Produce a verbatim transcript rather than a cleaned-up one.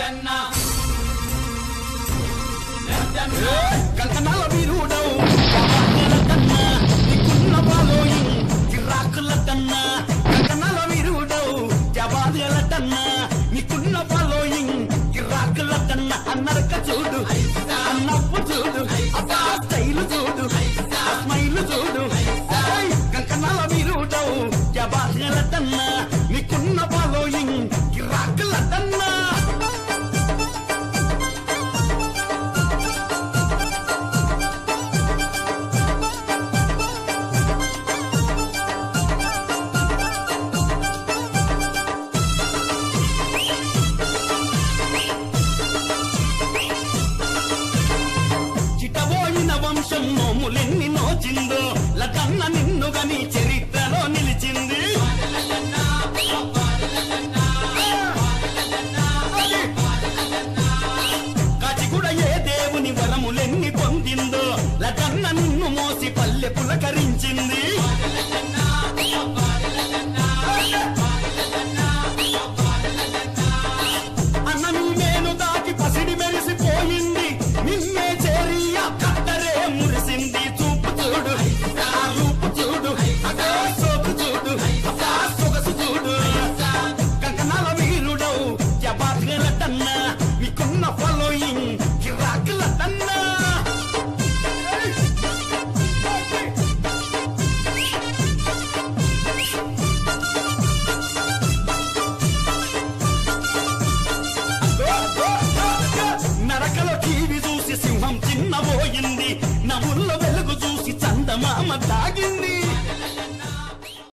కంకణాల వీరుడవు కన్నా నీకున్న బాలోయి కిరాకుల కన్నా కంకణాల వీరుడవు జవాదుల కన్నా నీకున్న బాలోయి కిరాకుల కన్నా అన్నరక చూడు అన్నప్పు చూడు అబ్బా స్టైలు చూడు స్మైలు చూడు కంకణాల వీరుడవు జవాదుల కన్నా నీకున్న బాలోయి కిరాకుల కన్నా వంశం నోములెన్ని నోచిందో లకన్న నిన్ను గని